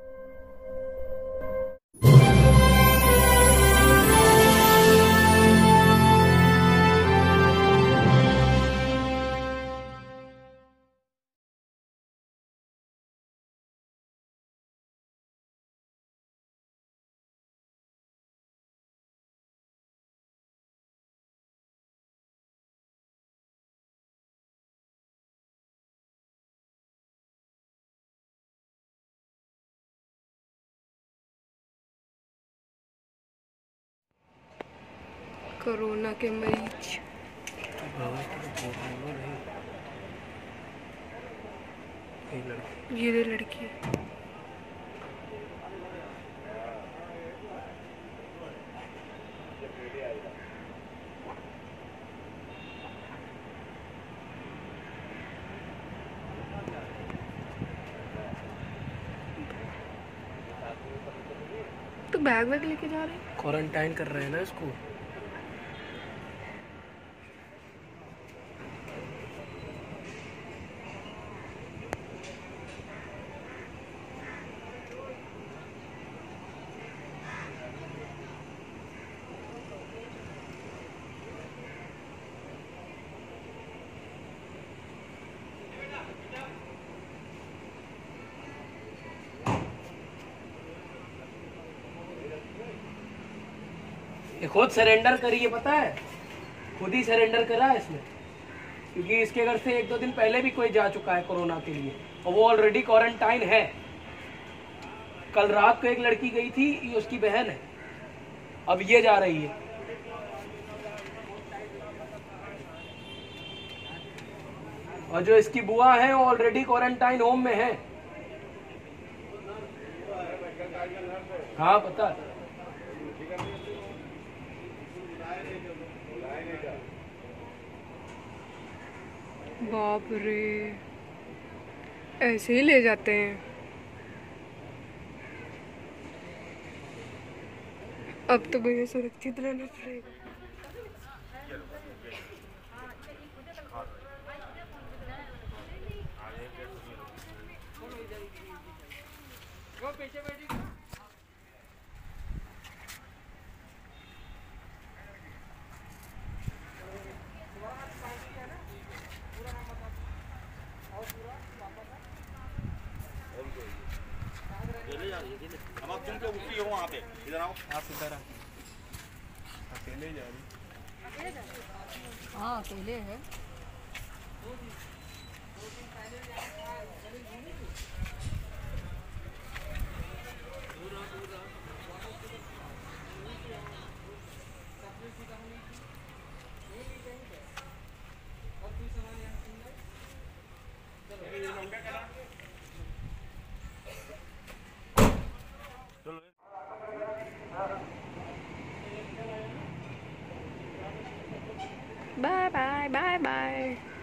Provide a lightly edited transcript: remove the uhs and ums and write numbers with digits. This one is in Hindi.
कोरोना के मरीज। ये लड़की तो बैग वैग लेके जा रहे हैं, क्वारंटाइन कर रहे हैं ना इसको। ये खुद सरेंडर करी है, पता है, खुद ही सरेंडर करा है इसने, क्योंकि इसके घर से 1-2 दिन पहले भी कोई जा चुका है कोरोना के लिए और वो ऑलरेडी क्वारंटाइन है। कल रात को एक लड़की गई थी, ये उसकी बहन है, अब ये जा रही है। और जो इसकी बुआ है वो ऑलरेडी क्वारंटाइन होम में है। हाँ पता है। बाप रे, ऐसे ही ले जाते हैं। अब तो भैया सुरक्षित रहना पड़ेगा। हम आप तुम उसी हो वहाँ पे, इधर आओ। आप इधर आ, अकेले जा रही? हाँ अकेले है। Bye bye bye bye.